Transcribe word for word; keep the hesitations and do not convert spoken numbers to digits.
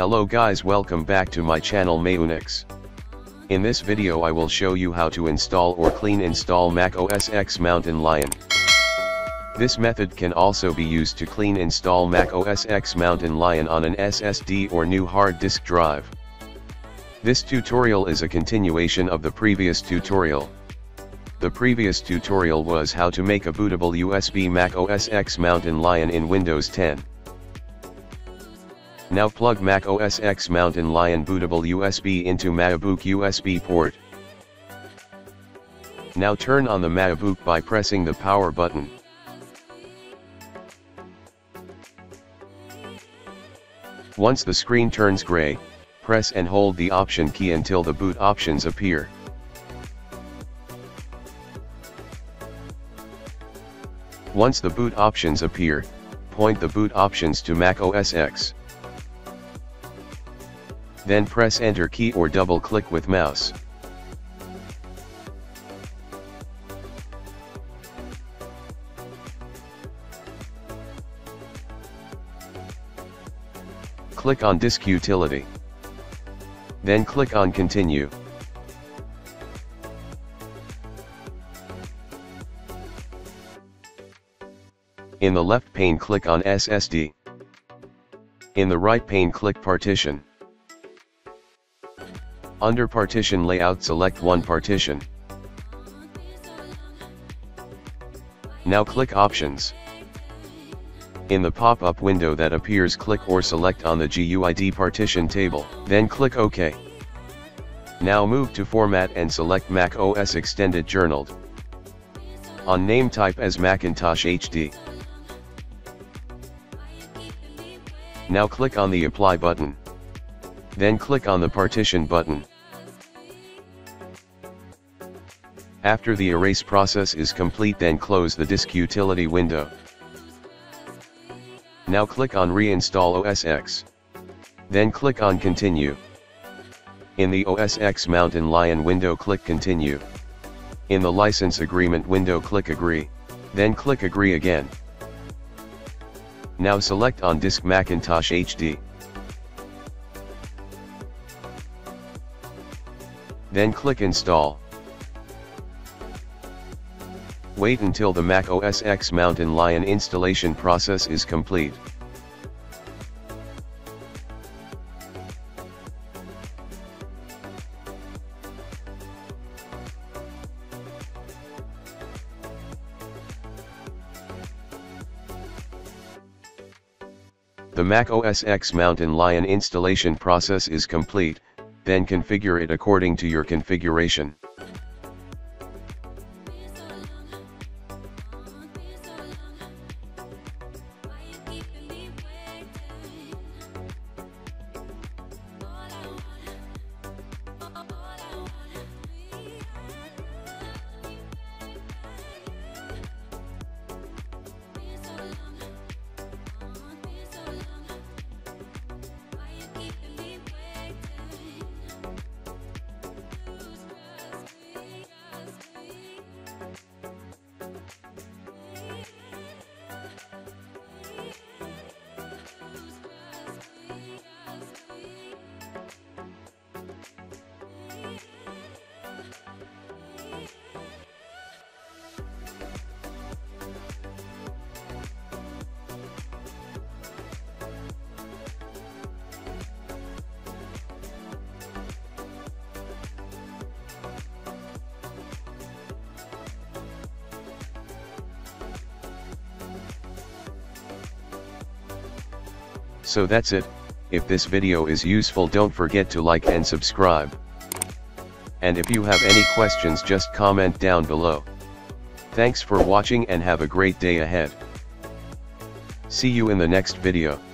Hello guys, welcome back to my channel Mayunix. In this video I will show you how to install or clean install Mac O S X Mountain Lion. This method can also be used to clean install Mac O S X Mountain Lion on an S S D or new hard disk drive. This tutorial is a continuation of the previous tutorial. The previous tutorial was how to make a bootable U S B Mac O S X Mountain Lion in Windows ten. Now plug Mac O S X Mountain Lion bootable U S B into Macbook U S B port. Now turn on the Macbook by pressing the power button. Once the screen turns gray, press and hold the Option key until the boot options appear. Once the boot options appear, point the boot options to Mac O S X. Then press Enter key or double click with mouse. Click on Disk Utility. Then click on Continue. In the left pane click on S S D. In the right pane click Partition. Under Partition Layout select one partition. Now click Options. In the pop-up window that appears click or select on the G U I D partition table, then click OK. Now move to Format and select Mac O S Extended Journaled. On name type as Macintosh H D. Now click on the Apply button. Then click on the Partition button. After the erase process is complete, then close the Disk Utility window. Now click on Reinstall O S X. Then click on Continue. In the O S X Mountain Lion window click Continue. In the License Agreement window click Agree. Then click Agree again. Now select on Disk Macintosh H D. Then click Install. Wait until the Mac O S X Mountain Lion installation process is complete. The Mac O S X Mountain Lion installation process is complete, then configure it according to your configuration. So that's it. If this video is useful, don't forget to like and subscribe. And if you have any questions, just comment down below. Thanks for watching and have a great day ahead. See you in the next video.